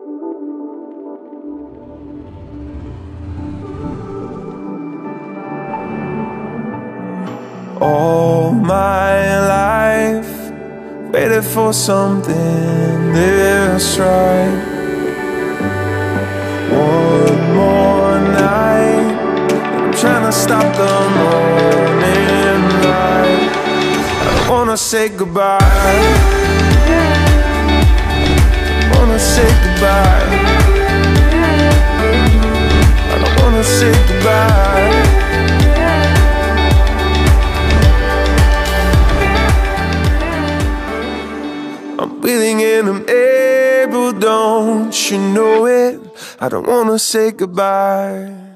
All my life, waited for something this right. One more night, I'm trying to stop the morning light. I don't wanna say goodbye. I wanna say goodbye. I don't wanna say goodbye. I'm willing and I'm able, don't you know it? I don't wanna say goodbye.